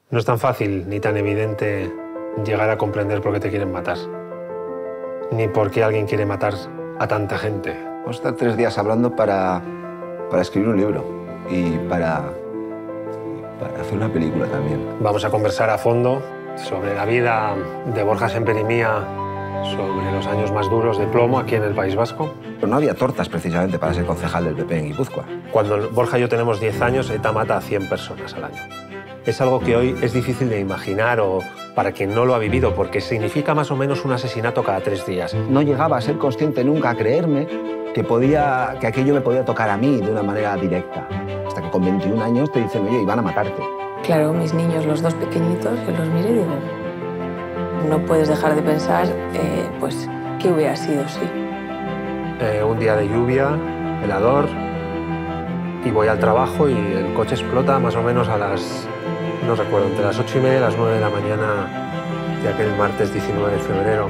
No es tan fácil ni tan evidente llegar a comprender por qué te quieren matar, ni por qué alguien quiere matar a tanta gente. Vamos a estar 3 días hablando para escribir un libro y para hacer una película también. Vamos a conversar a fondo sobre la vida de Borja Semper y mía, sobre los años más duros de plomo aquí en el País Vasco. Pero no había tortas precisamente para ser concejal del PP en Guipúzcoa. Cuando Borja y yo tenemos 10 años, ETA mata a 100 personas al año. Es algo que hoy es difícil de imaginar o para quien no lo ha vivido, porque significa más o menos un asesinato cada 3 días. No llegaba a ser consciente nunca, a creerme que aquello me podía tocar a mí de una manera directa. Hasta que con 21 años te dicen, oye, iban a matarte. Claro, mis niños, los 2 pequeñitos, yo los miro y digo, no puedes dejar de pensar, pues, qué hubiera sido, sí. Un día de lluvia, helador, y voy al trabajo y el coche explota más o menos a las, no recuerdo, entre las 8:30 y las 9 de la mañana de aquel martes 19 de febrero.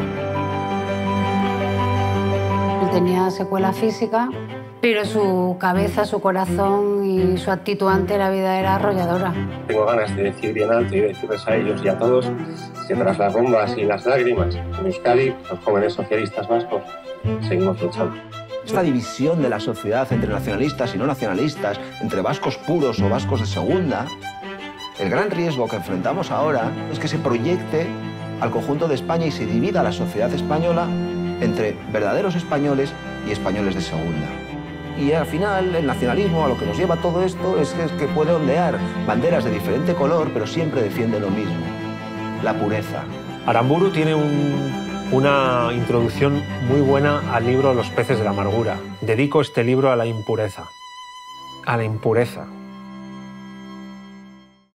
Tenía secuela física, pero su cabeza, su corazón y su actitud ante la vida era arrolladora. Tengo ganas de decir bien alto y decirles a ellos y a todos que tras las bombas y las lágrimas, en Euskadi, los jóvenes socialistas vascos, seguimos luchando. Esta división de la sociedad entre nacionalistas y no nacionalistas, entre vascos puros o vascos de segunda, el gran riesgo que enfrentamos ahora es que se proyecte al conjunto de España y se divida la sociedad española entre verdaderos españoles y españoles de segunda. Y al final, el nacionalismo, a lo que nos lleva todo esto, es que puede ondear banderas de diferente color, pero siempre defiende lo mismo, la pureza. Aramburu tiene una introducción muy buena al libro Los peces de la amargura. Dedico este libro a la impureza. A la impureza.